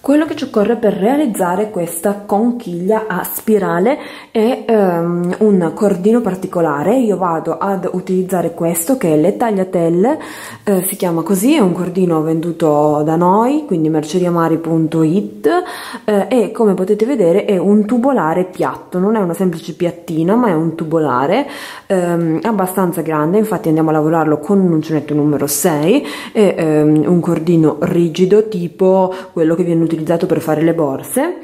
Quello che ci occorre per realizzare questa conchiglia a spirale è un cordino particolare. Io vado ad utilizzare questo che è le tagliatelle, si chiama così, è un cordino venduto da noi, quindi merceriamari.it, e come potete vedere è un tubolare piatto, non è una semplice piattina ma è un tubolare abbastanza grande. Infatti andiamo a lavorarlo con un uncinetto numero 6 e un cordino rigido tipo quello che viene utilizzato per fare le borse,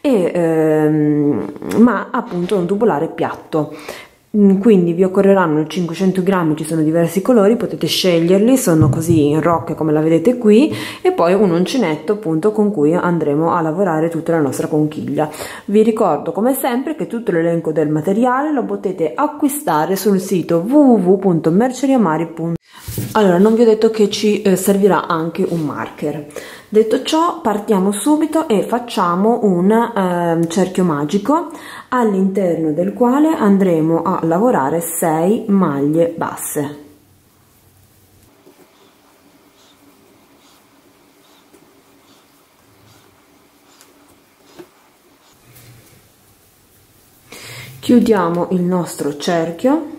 ma appunto un tubolare piatto. Quindi vi occorreranno 500 grammi, ci sono diversi colori, potete sceglierli, sono così in rocche come la vedete qui, e poi un uncinetto appunto con cui andremo a lavorare tutta la nostra conchiglia. Vi ricordo come sempre che tutto l'elenco del materiale lo potete acquistare sul sito www.merceriamari.it. Allora, non vi ho detto che ci servirà anche un marker. Detto ciò, partiamo subito e facciamo un cerchio magico all'interno del quale andremo a lavorare 6 maglie basse. Chiudiamo il nostro cerchio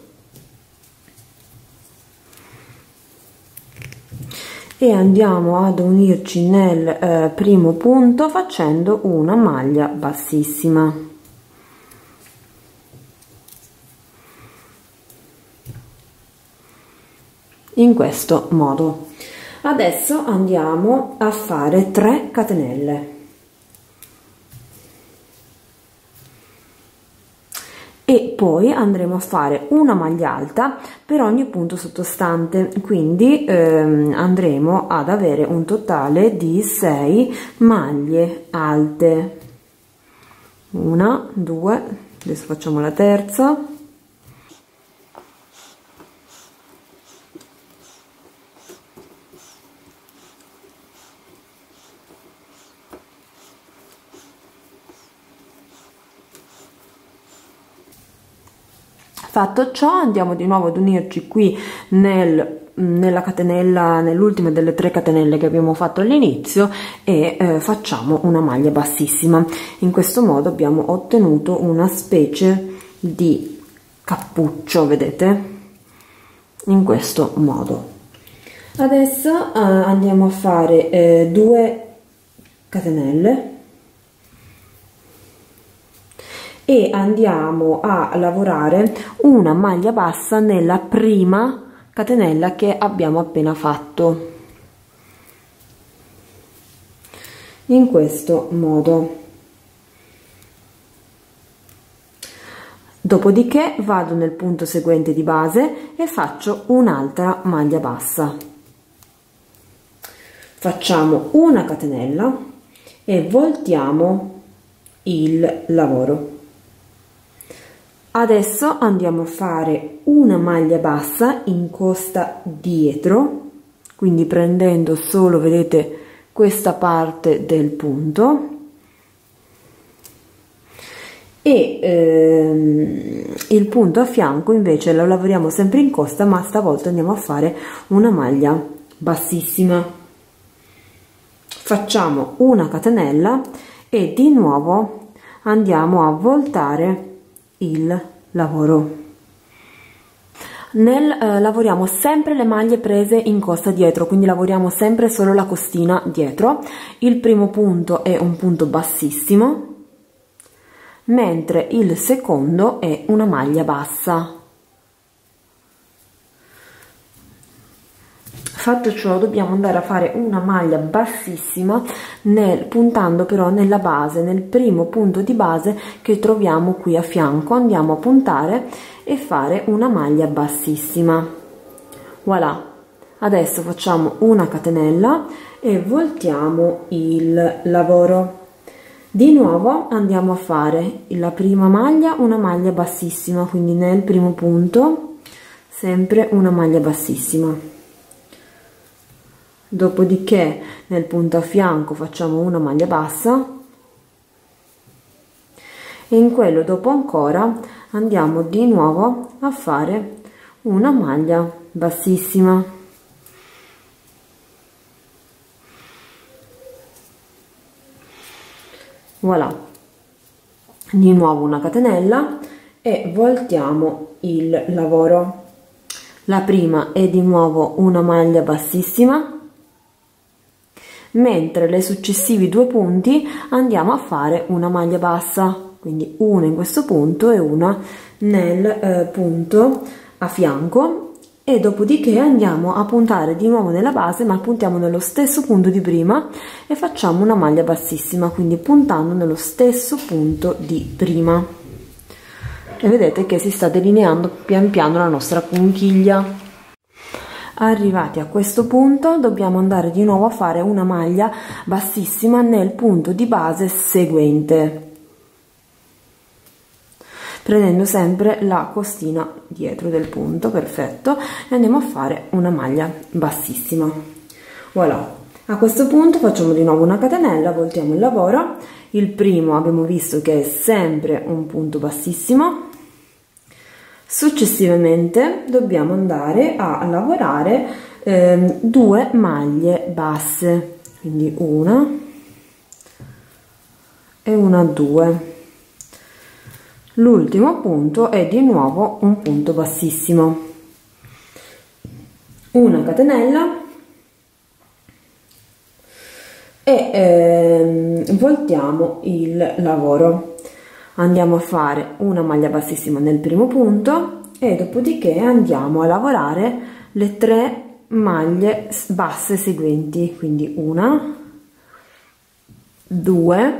e andiamo ad unirci nel primo punto facendo una maglia bassissima. In questo modo. Adesso andiamo a fare 3 catenelle. E poi andremo a fare una maglia alta per ogni punto sottostante, quindi andremo ad avere un totale di 6 maglie alte. 1, 2, adesso facciamo la terza. Fatto ciò, andiamo di nuovo ad unirci qui nella catenella, nell'ultima delle 3 catenelle che abbiamo fatto all'inizio, e facciamo una maglia bassissima. In questo modo abbiamo ottenuto una specie di cappuccio, vedete? In questo modo. Adesso andiamo a fare 2 catenelle e andiamo a lavorare una maglia bassa nella prima catenella che abbiamo appena fatto, in questo modo. Dopodiché vado nel punto seguente di base e faccio un'altra maglia bassa. Facciamo una catenella e voltiamo il lavoro. Adesso andiamo a fare una maglia bassa in costa dietro, quindi prendendo solo, vedete, questa parte del punto, e il punto a fianco invece lo lavoriamo sempre in costa, ma stavolta andiamo a fare una maglia bassissima. Facciamo una catenella e di nuovo andiamo a voltare il lavoro. Lavoriamo sempre le maglie prese in costa dietro, quindi lavoriamo sempre solo la costina dietro. Il primo punto è un punto bassissimo, mentre il secondo è una maglia bassa. Fatto ciò, dobbiamo andare a fare una maglia bassissima puntando però nella base, nel primo punto di base che troviamo qui a fianco. Andiamo a puntare e fare una maglia bassissima. Voilà, adesso facciamo una catenella e voltiamo il lavoro. Di nuovo andiamo a fare la prima maglia, una maglia bassissima, quindi nel primo punto sempre una maglia bassissima. Dopodiché nel punto a fianco facciamo una maglia bassa e in quello dopo ancora andiamo di nuovo a fare una maglia bassissima. voilà, di nuovo una catenella e voltiamo il lavoro. La prima è di nuovo una maglia bassissima, mentre le successivi 2 punti andiamo a fare una maglia bassa, quindi una in questo punto e una nel punto a fianco, e dopodiché andiamo a puntare di nuovo nella base, ma puntiamo nello stesso punto di prima e facciamo una maglia bassissima, quindi puntando nello stesso punto di prima, e vedete che si sta delineando pian piano la nostra conchiglia. Arrivati a questo punto dobbiamo andare di nuovo a fare una maglia bassissima nel punto di base seguente, prendendo sempre la costina dietro del punto, perfetto, e andiamo a fare una maglia bassissima. Voilà, a questo punto facciamo di nuovo una catenella, voltiamo il lavoro. Il primo abbiamo visto che è sempre un punto bassissimo. Successivamente dobbiamo andare a lavorare 2 maglie basse, quindi una e una, 2. L'ultimo punto è di nuovo un punto bassissimo, una catenella e voltiamo il lavoro. Andiamo a fare una maglia bassissima nel primo punto e dopodiché andiamo a lavorare le 3 maglie basse seguenti, quindi una, 2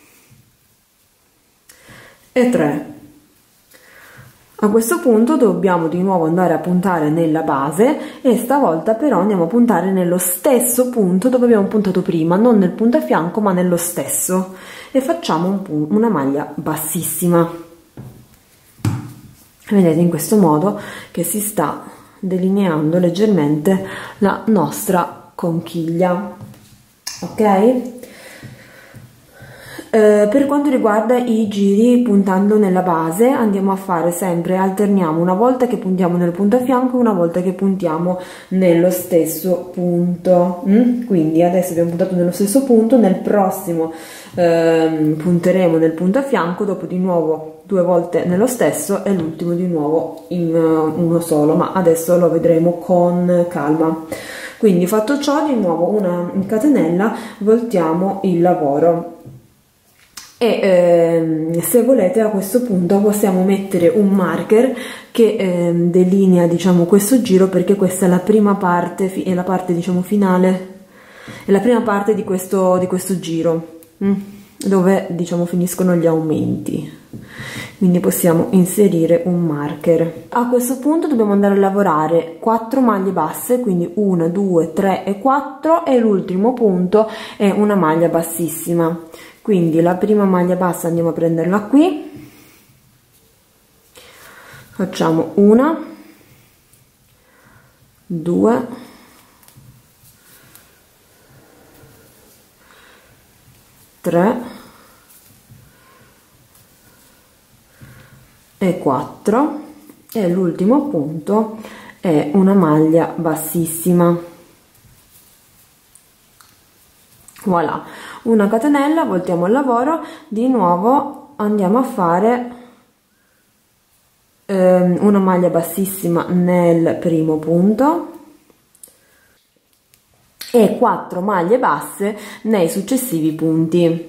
e 3. A questo punto dobbiamo di nuovo andare a puntare nella base e stavolta però andiamo a puntare nello stesso punto dove abbiamo puntato prima, non nel punto a fianco ma nello stesso, e facciamo una maglia bassissima. Vedete in questo modo che si sta delineando leggermente la nostra conchiglia, ok? Per quanto riguarda i giri puntando nella base, andiamo a fare sempre, alterniamo una volta che puntiamo nel punto a fianco e una volta che puntiamo nello stesso punto. Quindi adesso abbiamo puntato nello stesso punto, nel prossimo punteremo nel punto a fianco, dopo di nuovo 2 volte nello stesso e l'ultimo di nuovo in uno solo, ma adesso lo vedremo con calma. Quindi fatto ciò, di nuovo una catenella, voltiamo il lavoro. E se volete a questo punto possiamo mettere un marker che delinea, diciamo, questo giro, perché questa è la prima parte, è la parte, diciamo, finale, è la prima parte di questo giro, dove, diciamo, finiscono gli aumenti, quindi possiamo inserire un marker. A questo punto dobbiamo andare a lavorare 4 maglie basse, quindi 1, 2, 3 e 4, e l'ultimo punto è una maglia bassissima. Quindi la prima maglia bassa andiamo a prenderla qui, facciamo 1, 2, 3 e 4, e l'ultimo punto è una maglia bassissima. Voilà, una catenella, voltiamo il lavoro, di nuovo andiamo a fare una maglia bassissima nel primo punto e 4 maglie basse nei successivi punti.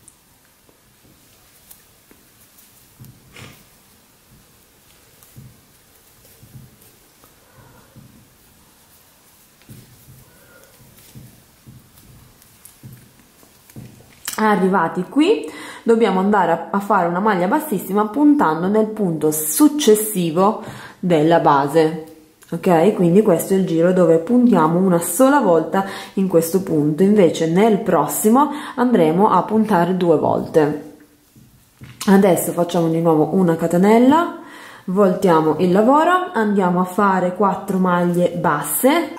Arrivati qui dobbiamo andare a fare una maglia bassissima puntando nel punto successivo della base, ok? Quindi questo è il giro dove puntiamo una sola volta in questo punto, invece nel prossimo andremo a puntare 2 volte. Adesso facciamo di nuovo una catenella, voltiamo il lavoro, andiamo a fare 4 maglie basse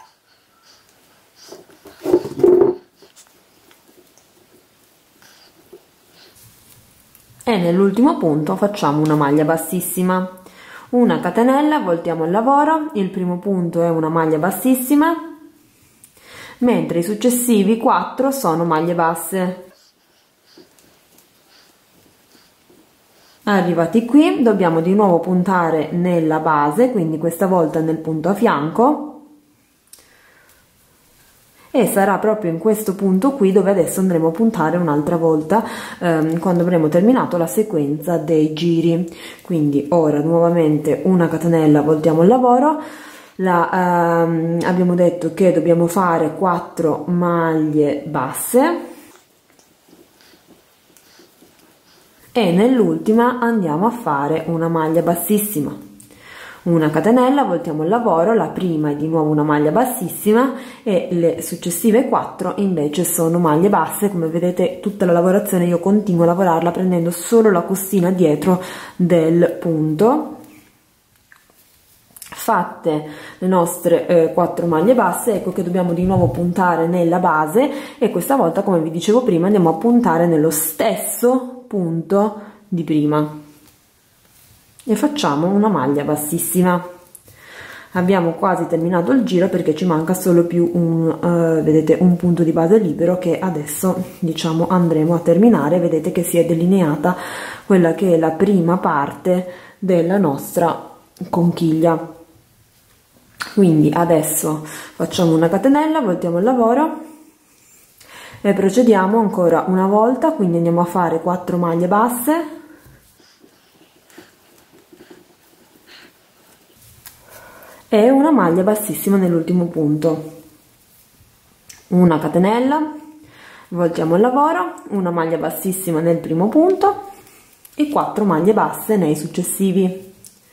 e nell'ultimo punto facciamo una maglia bassissima, una catenella, voltiamo il lavoro, il primo punto è una maglia bassissima, mentre i successivi 4 sono maglie basse. Arrivati qui dobbiamo di nuovo puntare nella base, quindi questa volta nel punto a fianco, e sarà proprio in questo punto qui dove adesso andremo a puntare un'altra volta quando avremo terminato la sequenza dei giri. Quindi ora nuovamente una catenella, voltiamo il lavoro. Abbiamo detto che dobbiamo fare 4 maglie basse e nell'ultima andiamo a fare una maglia bassissima. Una catenella, voltiamo il lavoro, la prima è di nuovo una maglia bassissima e le successive 4 invece sono maglie basse. Come vedete tutta la lavorazione io continuo a lavorarla prendendo solo la costina dietro del punto. Fatte le nostre 4 maglie basse, ecco che dobbiamo di nuovo puntare nella base e questa volta, come vi dicevo prima, andiamo a puntare nello stesso punto di prima e facciamo una maglia bassissima. Abbiamo quasi terminato il giro perché ci manca solo più vedete, un punto di base libero che adesso diciamo andremo a terminare. Vedete che si è delineata quella che è la prima parte della nostra conchiglia. Quindi adesso facciamo una catenella, voltiamo il lavoro e procediamo ancora una volta, quindi andiamo a fare 4 maglie basse e una maglia bassissima nell'ultimo punto, una catenella, voltiamo il lavoro, una maglia bassissima nel primo punto e 4 maglie basse nei successivi.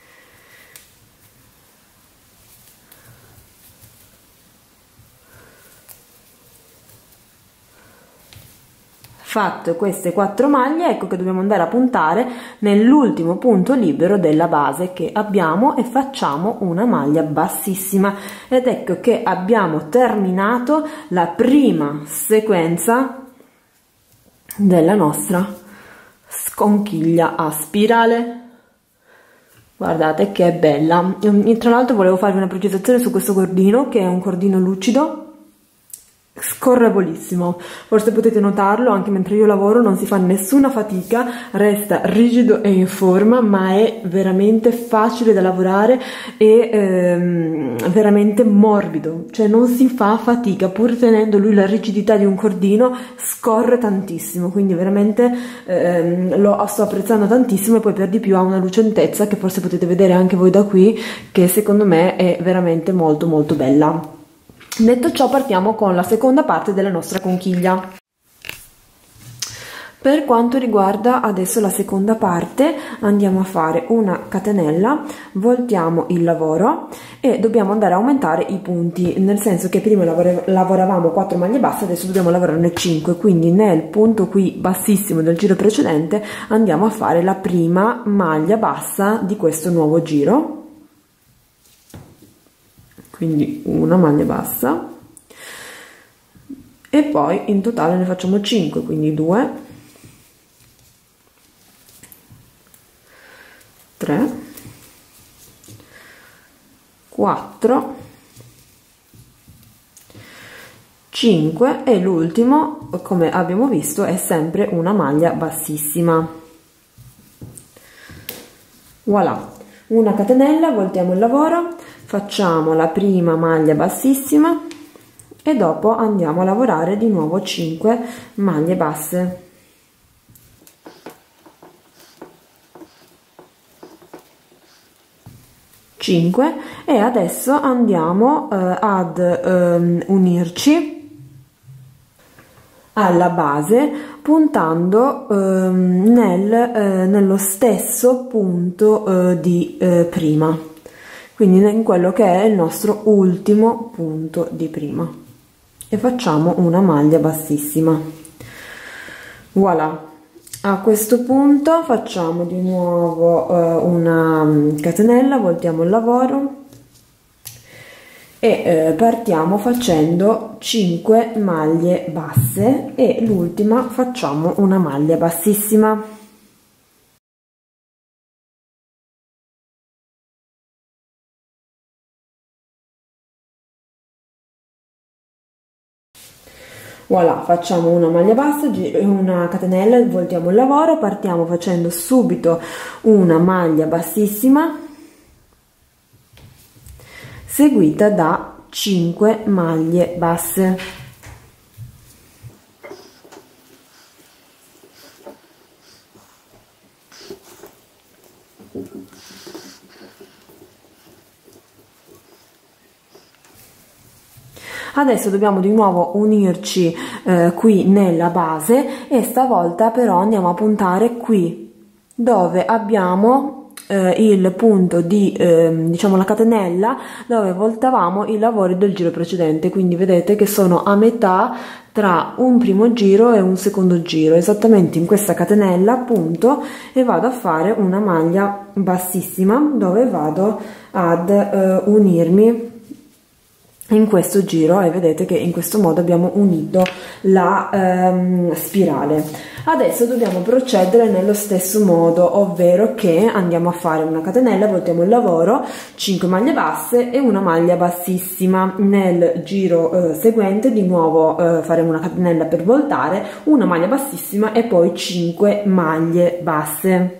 Fatte queste 4 maglie, ecco che dobbiamo andare a puntare nell'ultimo punto libero della base che abbiamo e facciamo una maglia bassissima ed ecco che abbiamo terminato la prima sequenza della nostra conchiglia a spirale. Guardate che bella. Tra l'altro volevo farvi una precisazione su questo cordino, che è un cordino lucido scorrevolissimo, forse potete notarlo anche mentre io lavoro, non si fa nessuna fatica, resta rigido e in forma, ma è veramente facile da lavorare e veramente morbido, cioè non si fa fatica, pur tenendo lui la rigidità di un cordino scorre tantissimo, quindi veramente lo sto apprezzando tantissimo e poi per di più ha una lucentezza che forse potete vedere anche voi da qui, che secondo me è veramente molto molto bella. Detto ciò, partiamo con la seconda parte della nostra conchiglia. Per quanto riguarda adesso la seconda parte, andiamo a fare una catenella, voltiamo il lavoro e dobbiamo andare a aumentare i punti, nel senso che prima lavoravamo 4 maglie basse, adesso dobbiamo lavorarne 5, quindi nel punto qui bassissimo del giro precedente andiamo a fare la prima maglia bassa di questo nuovo giro. Quindi una maglia bassa e poi in totale ne facciamo 5, quindi 2, 3, 4, 5 e l'ultimo, come abbiamo visto, è sempre una maglia bassissima. Voilà, una catenella, voltiamo il lavoro, facciamo la prima maglia bassissima e dopo andiamo a lavorare di nuovo 5 maglie basse. E adesso andiamo ad unirci alla base puntando nello stesso punto di prima, quindi in quello che è il nostro ultimo punto di prima, e facciamo una maglia bassissima. Voilà. A questo punto facciamo di nuovo una catenella, voltiamo il lavoro e partiamo facendo 5 maglie basse e l'ultima facciamo una maglia bassissima. Voilà, facciamo una maglia bassa, una catenella, voltiamo il lavoro, partiamo facendo subito una maglia bassissima seguita da 5 maglie basse. Adesso dobbiamo di nuovo unirci qui nella base e stavolta però andiamo a puntare qui dove abbiamo il punto di diciamo la catenella dove voltavamo i lavori del giro precedente, quindi vedete che sono a metà tra un primo giro e un secondo giro, esattamente in questa catenella appunto, e vado a fare una maglia bassissima dove vado ad unirmi in questo giro, e vedete che in questo modo abbiamo unito la spirale. Adesso dobbiamo procedere nello stesso modo, ovvero che andiamo a fare una catenella, voltiamo il lavoro, 5 maglie basse e una maglia bassissima. Nel giro seguente di nuovo faremo una catenella per voltare, una maglia bassissima e poi 5 maglie basse.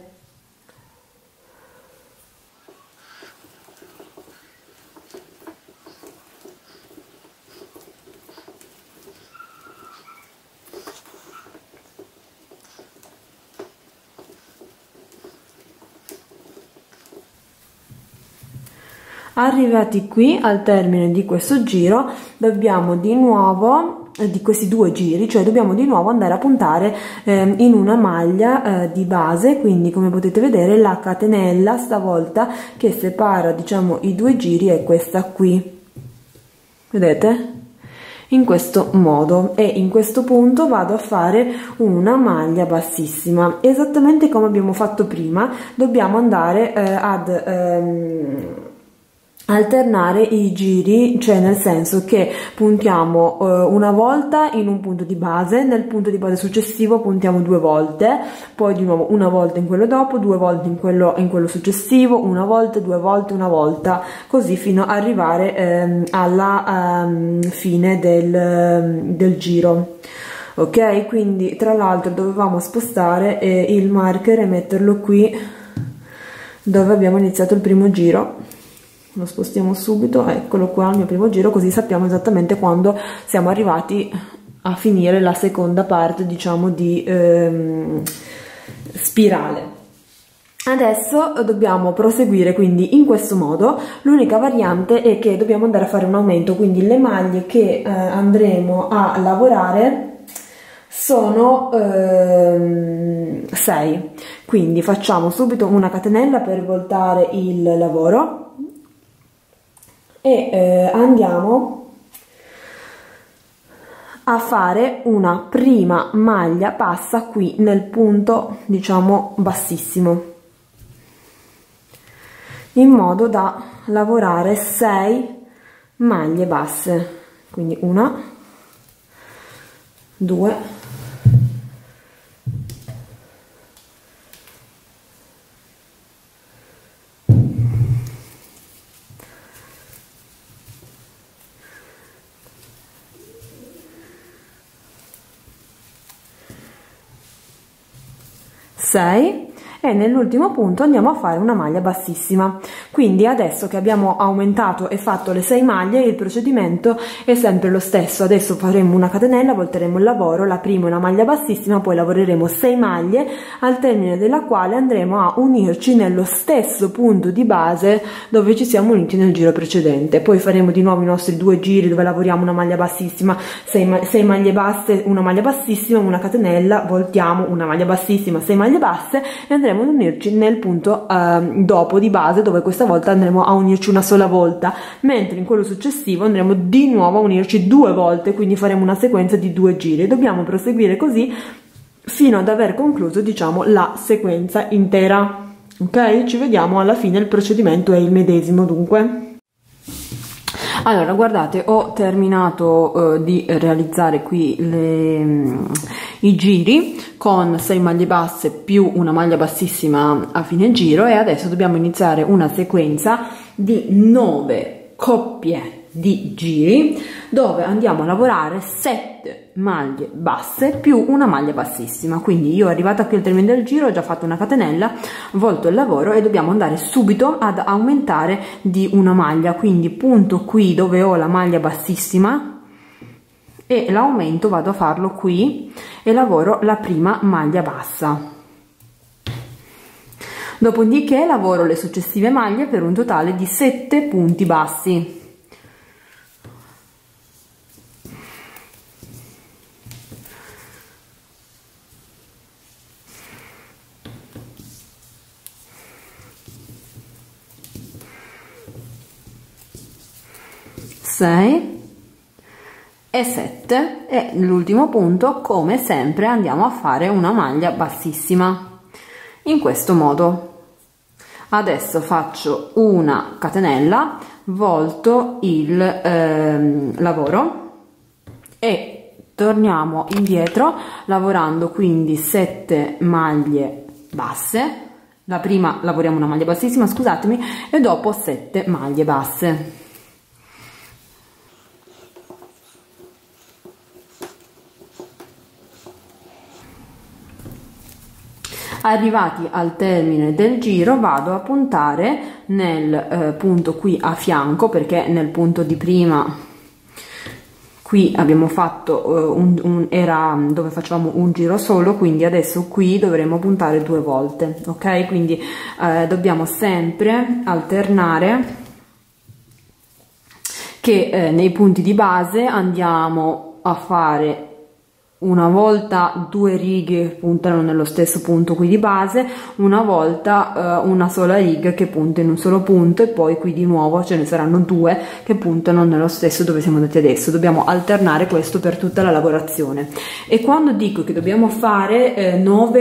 Arrivati qui al termine di questo giro dobbiamo di nuovo, di questi due giri, cioè dobbiamo di nuovo andare a puntare in una maglia di base, quindi come potete vedere la catenella stavolta che separa diciamo i due giri è questa qui, vedete? In questo modo, e in questo punto vado a fare una maglia bassissima, esattamente come abbiamo fatto prima. Dobbiamo andare ad alternare i giri, cioè nel senso che puntiamo una volta in un punto di base, nel punto di base successivo puntiamo 2 volte, poi di nuovo una volta in quello dopo, 2 volte in quello successivo, una volta, 2 volte, una volta, così fino ad arrivare alla fine del giro. Ok, quindi tra l'altro dovevamo spostare il marker e metterlo qui dove abbiamo iniziato il primo giro. Lo spostiamo subito, eccolo qua il mio primo giro, così sappiamo esattamente quando siamo arrivati a finire la seconda parte diciamo di spirale. Adesso dobbiamo proseguire quindi in questo modo. L'unica variante è che dobbiamo andare a fare un aumento, quindi le maglie che andremo a lavorare sono 6, quindi facciamo subito una catenella per voltare il lavoro e andiamo a fare una prima maglia bassa qui nel punto diciamo bassissimo, in modo da lavorare 6 maglie basse, quindi 1, 2, 6, e nell'ultimo punto andiamo a fare una maglia bassissima. Quindi adesso che abbiamo aumentato e fatto le 6 maglie, il procedimento è sempre lo stesso. Adesso faremo una catenella, volteremo il lavoro, la prima è una maglia bassissima, poi lavoreremo 6 maglie, al termine della quale andremo a unirci nello stesso punto di base dove ci siamo uniti nel giro precedente. Poi faremo di nuovo i nostri 2 giri dove lavoriamo una maglia bassissima, 6 maglie basse, una maglia bassissima, una catenella, voltiamo una maglia bassissima, 6 maglie basse, e andremo ad unirci nel punto dopo di base, dove questa volta andremo a unirci una sola volta, mentre in quello successivo andremo di nuovo a unirci 2 volte, quindi faremo una sequenza di 2 giri. Dobbiamo proseguire così fino ad aver concluso diciamo la sequenza intera. Ok, ci vediamo alla fine, il procedimento è il medesimo dunque. Allora guardate, ho terminato di realizzare qui i giri con 6 maglie basse più una maglia bassissima a fine giro, e adesso dobbiamo iniziare una sequenza di 9 coppie di giri dove andiamo a lavorare 7 maglie basse più una maglia bassissima. Quindi io arrivata qui al termine del giro ho già fatto una catenella, volto il lavoro e dobbiamo andare subito ad aumentare di una maglia, quindi punto qui dove ho la maglia bassissima e l'aumento vado a farlo qui e lavoro la prima maglia bassa. Dopodiché lavoro le successive maglie per un totale di 7 punti bassi. E 7 e l'ultimo punto, come sempre, andiamo a fare una maglia bassissima in questo modo. Adesso faccio una catenella, volto il lavoro e torniamo indietro lavorando quindi 7 maglie basse. La prima lavoriamo una maglia bassissima, scusatemi, e dopo 7 maglie basse. Arrivati al termine del giro vado a puntare nel punto qui a fianco, perché nel punto di prima qui abbiamo fatto era dove facevamo un giro solo, quindi adesso qui dovremo puntare 2 volte, ok? Quindi dobbiamo sempre alternare che nei punti di base andiamo a fare una volta 2 righe che puntano nello stesso punto qui di base, una volta una sola riga che punta in un solo punto, e poi qui di nuovo ce ne saranno 2 che puntano nello stesso dove siamo andati adesso. Dobbiamo alternare questo per tutta la lavorazione. E quando dico che dobbiamo fare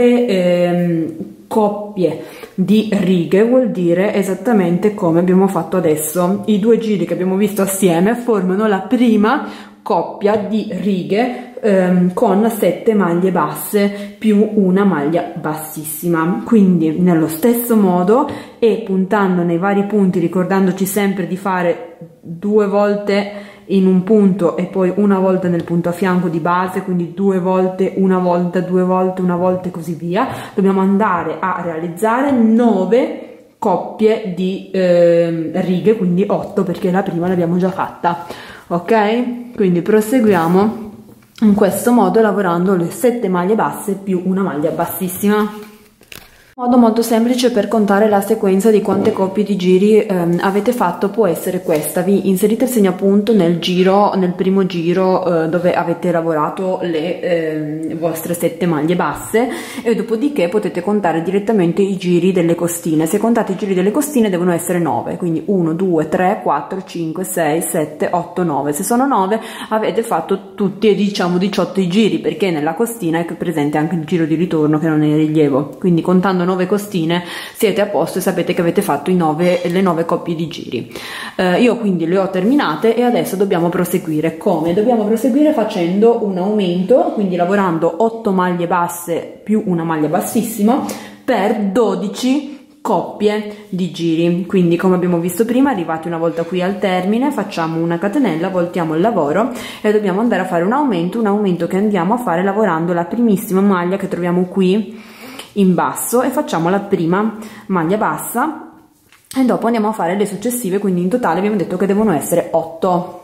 9 coppie di righe, vuol dire esattamente come abbiamo fatto adesso. I 2 giri che abbiamo visto assieme formano la prima coppia di righe con 7 maglie basse più una maglia bassissima. Quindi nello stesso modo e puntando nei vari punti, ricordandoci sempre di fare 2 volte in un punto e poi una volta nel punto a fianco di base, quindi 2 volte, una volta, 2 volte, una volta e così via. Dobbiamo andare a realizzare 9 coppie di righe, quindi 8 perché la prima l'abbiamo già fatta, ok? Quindi proseguiamo in questo modo lavorando le 7 maglie basse più una maglia bassissima. Un modo molto semplice per contare la sequenza di quante coppie di giri avete fatto può essere questa: vi inserite il segnapunto nel giro, nel primo giro dove avete lavorato le vostre 7 maglie basse, e dopodiché potete contare direttamente i giri delle costine. Se contate i giri delle costine devono essere 9, quindi 1, 2, 3, 4, 5, 6, 7, 8, 9. Se sono 9 avete fatto tutti, diciamo, 18 i giri, perché nella costina è presente anche il giro di ritorno che non è in rilievo, quindi contando 9 costine siete a posto e sapete che avete fatto le 9 coppie di giri. Io quindi le ho terminate e adesso dobbiamo proseguire. Come? Dobbiamo proseguire facendo un aumento, quindi lavorando 8 maglie basse più una maglia bassissima per 12 coppie di giri. Quindi, come abbiamo visto prima, arrivati una volta qui al termine facciamo una catenella, voltiamo il lavoro e dobbiamo andare a fare un aumento che andiamo a fare lavorando la primissima maglia che troviamo qui in basso, e facciamo la prima maglia bassa e dopo andiamo a fare le successive. Quindi in totale abbiamo detto che devono essere 8.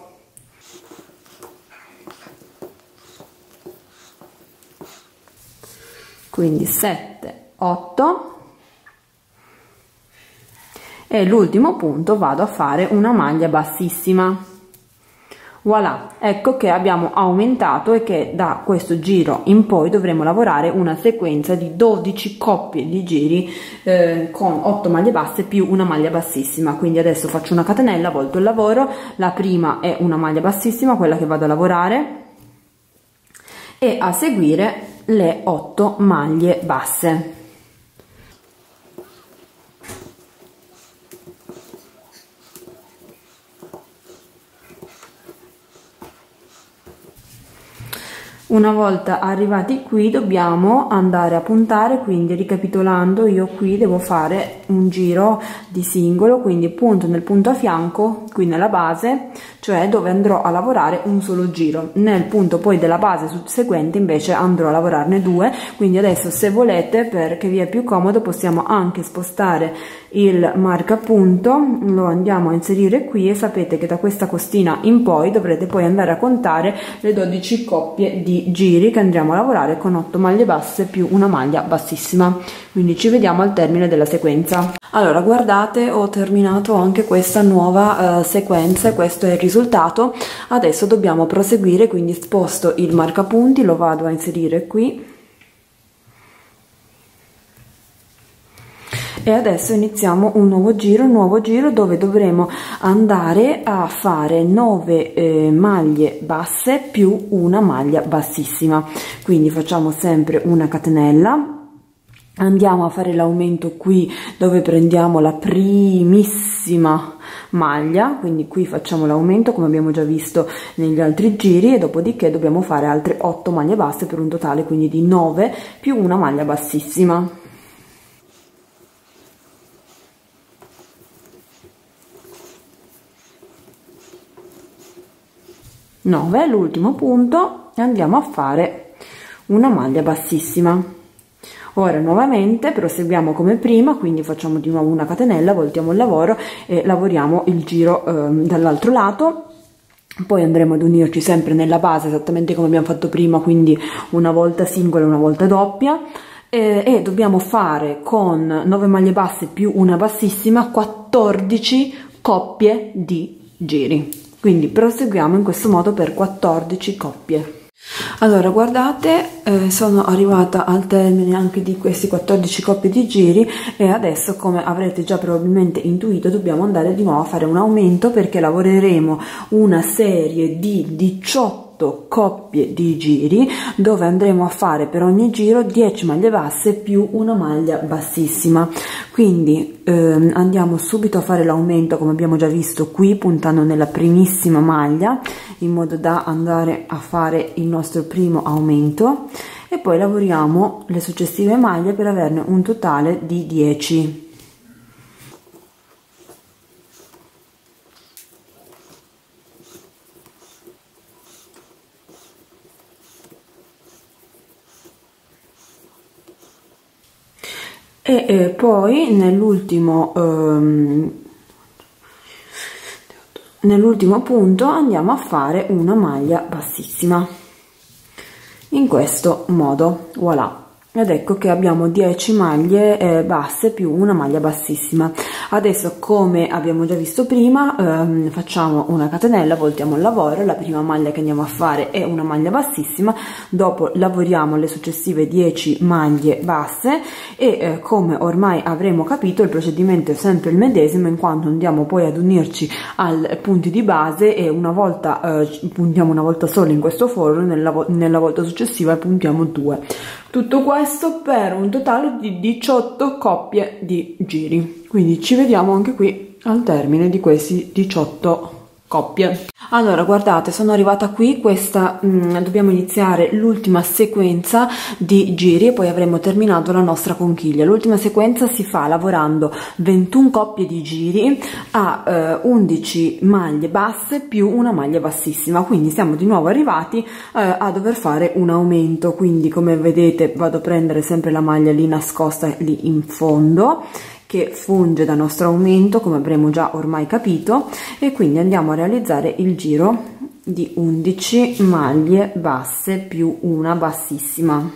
Quindi 7, 8, e l'ultimo punto vado a fare una maglia bassissima. Voilà, ecco che abbiamo aumentato e che da questo giro in poi dovremo lavorare una sequenza di 12 coppie di giri con 8 maglie basse più una maglia bassissima. Quindi adesso faccio una catenella, volto il lavoro, la prima è una maglia bassissima, quella che vado a lavorare, e a seguire le 8 maglie basse. Una volta arrivati qui dobbiamo andare a puntare, quindi ricapitolando, io qui devo fare un giro di singolo, quindi punto nel punto a fianco, qui nella base, cioè dove andrò a lavorare un solo giro. Nel punto poi della base seguente invece andrò a lavorarne due, quindi adesso, se volete, perché vi è più comodo, possiamo anche spostare il marcapunto, lo andiamo a inserire qui, e sapete che da questa costina in poi dovrete poi andare a contare le 12 coppie di giri che andremo a lavorare con 8 maglie basse più una maglia bassissima. Quindi ci vediamo al termine della sequenza. Allora, guardate, ho terminato anche questa nuova sequenza, e questo è il risultato. Adesso dobbiamo proseguire, quindi sposto il marcapunti, lo vado a inserire qui, e adesso iniziamo un nuovo giro dove dovremo andare a fare 9 maglie basse più una maglia bassissima. Quindi facciamo sempre una catenella, andiamo a fare l'aumento qui dove prendiamo la primissima maglia, quindi qui facciamo l'aumento come abbiamo già visto negli altri giri, e dopodiché dobbiamo fare altre 8 maglie basse per un totale quindi di 9 più una maglia bassissima. 9, l'ultimo punto, e andiamo a fare una maglia bassissima. Ora nuovamente proseguiamo come prima, quindi facciamo di nuovo una catenella, voltiamo il lavoro e lavoriamo il giro dall'altro lato. Poi andremo ad unirci sempre nella base esattamente come abbiamo fatto prima, quindi una volta singola e una volta doppia, e dobbiamo fare con 9 maglie basse più una bassissima 14 coppie di giri. Quindi proseguiamo in questo modo per 14 coppie. Allora, guardate, sono arrivata al termine anche di questi 14 coppie di giri, e adesso, come avrete già probabilmente intuito, dobbiamo andare di nuovo a fare un aumento, perché lavoreremo una serie di 18 coppie di giri dove andremo a fare per ogni giro 10 maglie basse più una maglia bassissima. Quindi andiamo subito a fare l'aumento, come abbiamo già visto qui, puntando nella primissima maglia in modo da andare a fare il nostro primo aumento, e poi lavoriamo le successive maglie per averne un totale di 10. E poi nell'ultimo punto andiamo a fare una maglia bassissima in questo modo, voilà. Ed ecco che abbiamo 10 maglie basse più una maglia bassissima. Adesso, come abbiamo già visto prima, facciamo una catenella, voltiamo il lavoro, la prima maglia che andiamo a fare è una maglia bassissima, dopo lavoriamo le successive 10 maglie basse, e come ormai avremo capito il procedimento è sempre il medesimo, in quanto andiamo poi ad unirci ai punti di base, e una volta puntiamo una volta sola in questo foro, nella volta successiva puntiamo 2. Tutto questo per un totale di 18 coppie di giri. Quindi ci vediamo anche qui al termine di questi 18 coppie. Allora, guardate, sono arrivata qui, dobbiamo iniziare l'ultima sequenza di giri e poi avremo terminato la nostra conchiglia. L'ultima sequenza si fa lavorando 21 coppie di giri a 11 maglie basse più una maglia bassissima, quindi siamo di nuovo arrivati a dover fare un aumento. Quindi, come vedete, vado a prendere sempre la maglia lì nascosta lì in fondo, che funge da nostro aumento, come avremo già ormai capito, e quindi andiamo a realizzare il giro di 11 maglie basse più una bassissima.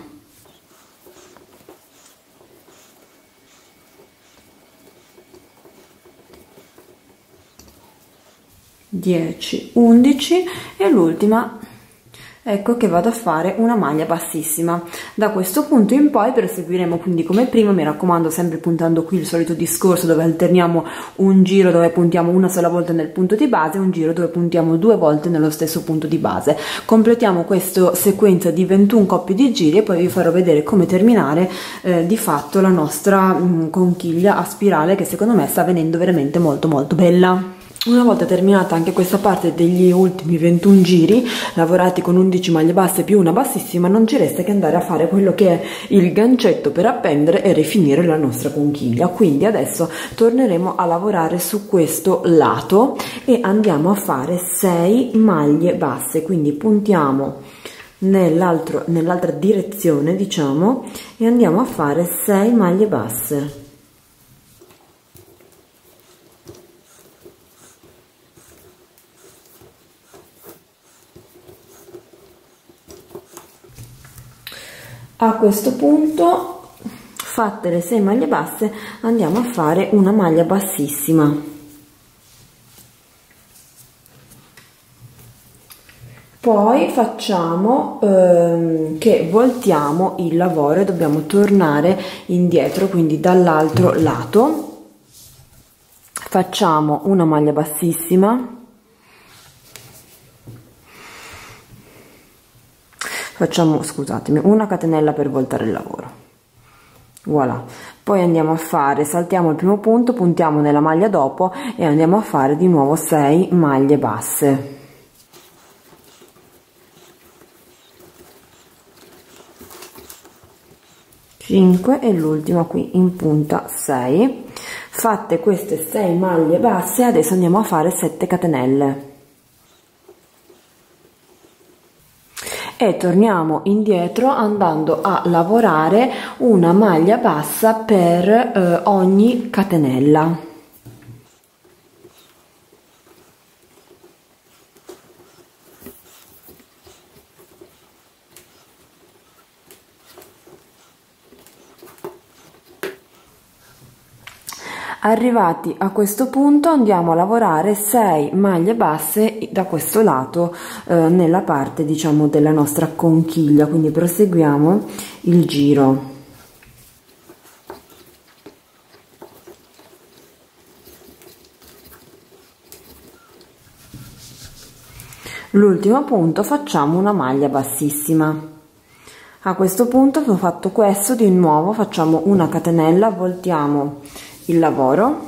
10, 11 e l'ultima, ecco che vado a fare una maglia bassissima. Da questo punto in poi proseguiremo quindi come prima, mi raccomando sempre puntando qui il solito discorso dove alterniamo un giro dove puntiamo una sola volta nel punto di base e un giro dove puntiamo 2 volte nello stesso punto di base. Completiamo questa sequenza di 21 coppie di giri e poi vi farò vedere come terminare di fatto la nostra conchiglia a spirale, che secondo me sta venendo veramente molto bella. Una volta terminata anche questa parte degli ultimi 21 giri lavorati con 11 maglie basse più una bassissima, non ci resta che andare a fare quello che è il gancetto per appendere e rifinire la nostra conchiglia. Quindi adesso torneremo a lavorare su questo lato e andiamo a fare 6 maglie basse, quindi puntiamo nell'altra direzione, diciamo, e andiamo a fare 6 maglie basse. A questo punto, fatte le 6 maglie basse, andiamo a fare una maglia bassissima. Poi facciamo che voltiamo il lavoro e dobbiamo tornare indietro, quindi dall'altro lato. Facciamo una maglia bassissima. Facciamo, scusatemi, una catenella per voltare il lavoro. Voilà. Poi andiamo a fare, saltiamo il primo punto, puntiamo nella maglia dopo e andiamo a fare di nuovo 6 maglie basse. 5 e l'ultima qui in punta 6. Fatte queste 6 maglie basse, adesso andiamo a fare 7 catenelle. E torniamo indietro andando a lavorare una maglia bassa per ogni catenella. Arrivati a questo punto andiamo a lavorare 6 maglie basse da questo lato nella parte, diciamo, della nostra conchiglia, quindi proseguiamo il giro. L'ultimo punto facciamo una maglia bassissima. A questo punto che ho fatto questo, di nuovo facciamo una catenella, voltiamo il lavoro,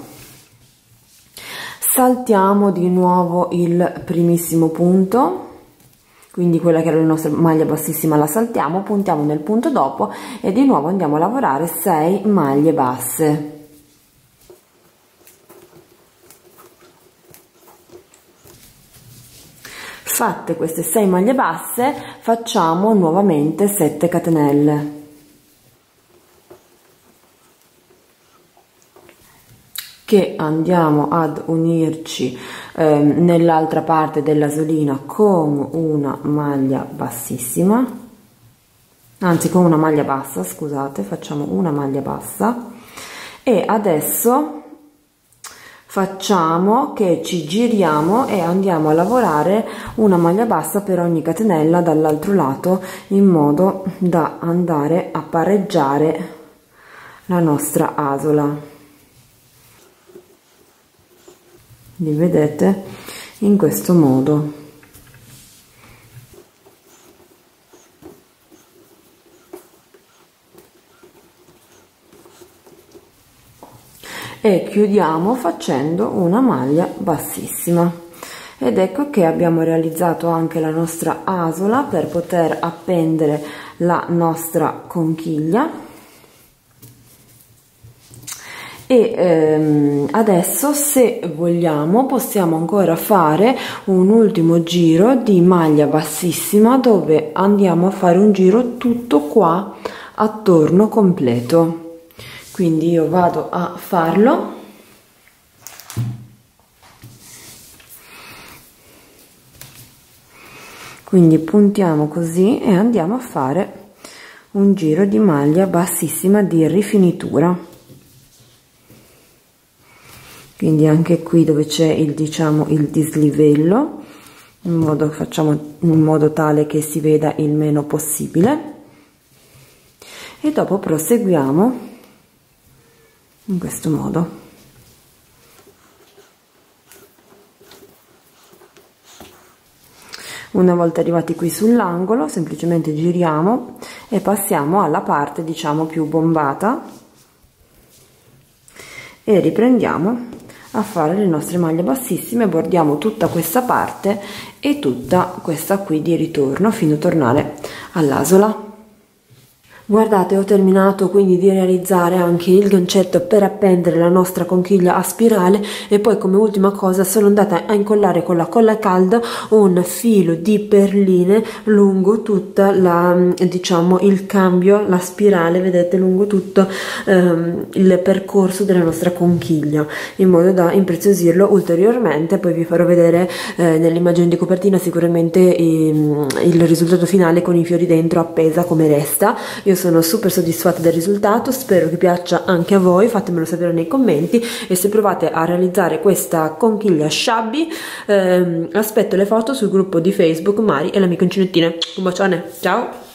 saltiamo di nuovo il primissimo punto, quindi quella che era la nostra maglia bassissima la saltiamo, puntiamo nel punto dopo e di nuovo andiamo a lavorare 6 maglie basse. Fatte queste 6 maglie basse facciamo nuovamente 7 catenelle. Che andiamo ad unirci nell'altra parte dell'asolina con una maglia bassissima, anzi con una maglia bassa, scusate, facciamo una maglia bassa e adesso facciamo che ci giriamo e andiamo a lavorare una maglia bassa per ogni catenella dall'altro lato in modo da andare a pareggiare la nostra asola. Li vedete in questo modo. E chiudiamo facendo una maglia bassissima ed ecco che abbiamo realizzato anche la nostra asola per poter appendere la nostra conchiglia. E adesso, se vogliamo, possiamo ancora fare un ultimo giro di maglia bassissima dove andiamo a fare un giro tutto qua attorno completo. Quindi io vado a farlo. Quindi puntiamo così e andiamo a fare un giro di maglia bassissima di rifinitura. Quindi anche qui dove c'è il, diciamo, il dislivello, facciamo in modo tale che si veda il meno possibile e dopo proseguiamo in questo modo. Una volta arrivati qui sull'angolo semplicemente giriamo e passiamo alla parte, diciamo, più bombata e riprendiamo a fare le nostre maglie bassissime, bordiamo tutta questa parte e tutta questa qui di ritorno fino a tornare all'asola. Guardate, ho terminato quindi di realizzare anche il gancetto per appendere la nostra conchiglia a spirale, e poi come ultima cosa sono andata a incollare con la colla calda un filo di perline lungo tutta la, diciamo, il cambio, la spirale, vedete, lungo tutto il percorso della nostra conchiglia, in modo da impreziosirlo ulteriormente. Poi vi farò vedere nell'immagine di copertina sicuramente il risultato finale con i fiori dentro appesa come resta. Io sono super soddisfatta del risultato, spero che piaccia anche a voi, fatemelo sapere nei commenti, e se provate a realizzare questa conchiglia shabby aspetto le foto sul gruppo di Facebook Mari e la mia uncinettina. Un bacione, ciao!